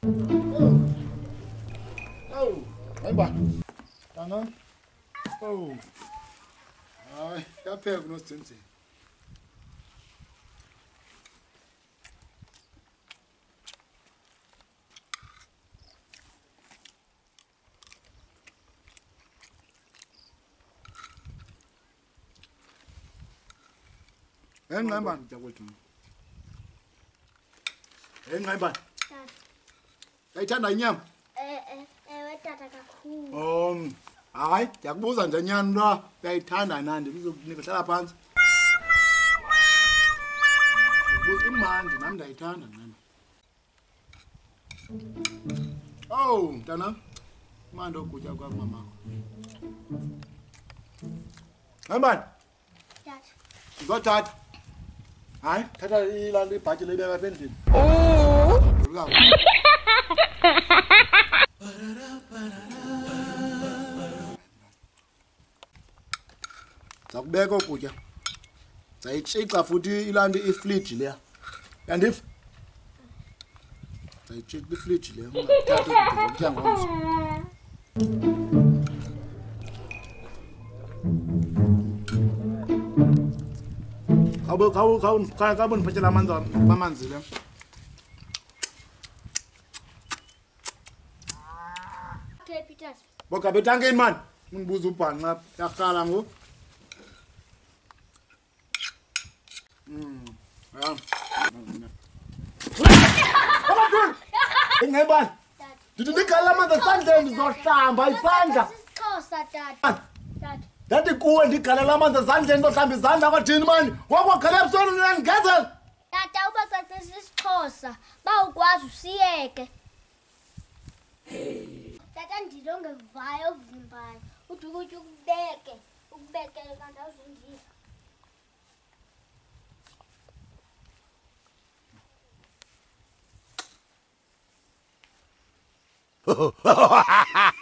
Oh, oh, hayi ba. Tana. Oh. Hayi, yapheka kunosidinzini. Engqayibani mntakwethu. Engqayibani. Tata. Uyayithanda inyama? Ewe tata kakhulu. Hayi, ndiyakubuza nje nyani lo, uyayithanda nandi ndizokunika hlala phantsi. Buza imandi nami ndiyayithanda nami. Oh, mntana. Imandi okutya kwakho mamakho. Ngayibani? Tata. Ngizothatha. Hayi, thatha ilanto ibhatyi lebeka apha endlini. Zakubeka ukutya. Zayitshixa futhi ilanto ifridge leya. Yandiva? Zayitshixa ifridge leya. Ungathatha ukutya zokutya ngomso. Kabo niphathela amanzi le. Okay, Peter. Boka betankeni man. Ungibuza ubhanqa yarhala ngoku. Ja. Ingayibani? Ndithi ndigalela amanzi esandleni ndizohlamba isandla. Isixhosa tata. Tata. Ndathi kuwe ndigalela amanzi esandleni ndizohlamba izandla kwathini mani? Ngoku wagala ebusweni uyandingezela. Tata ubacacisa isixhosa. Bawukwazi usiyeke. Tata ndilongevayo ovimbayo. Uthi ukutya ukubekele kanti awuzundiva. Ha ha ha ha!